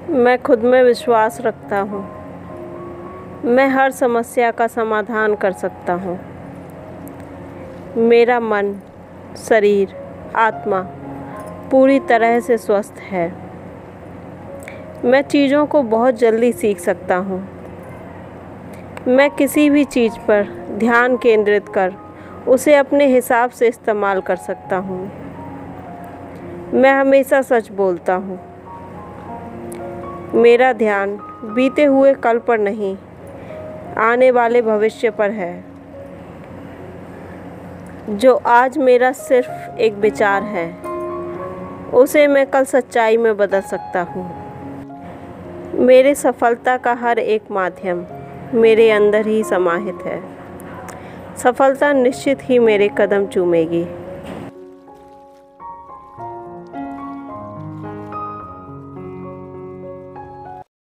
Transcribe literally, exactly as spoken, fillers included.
मैं खुद में विश्वास रखता हूँ। मैं हर समस्या का समाधान कर सकता हूँ। मेरा मन, शरीर, आत्मा पूरी तरह से स्वस्थ है। मैं चीज़ों को बहुत जल्दी सीख सकता हूँ। मैं किसी भी चीज़ पर ध्यान केंद्रित कर उसे अपने हिसाब से इस्तेमाल कर सकता हूँ। मैं हमेशा सच बोलता हूँ। मेरा ध्यान बीते हुए कल पर नहीं, आने वाले भविष्य पर है। जो आज मेरा सिर्फ एक विचार है, उसे मैं कल सच्चाई में बदल सकता हूँ। मेरे सफलता का हर एक माध्यम मेरे अंदर ही समाहित है। सफलता निश्चित ही मेरे कदम चूमेगी।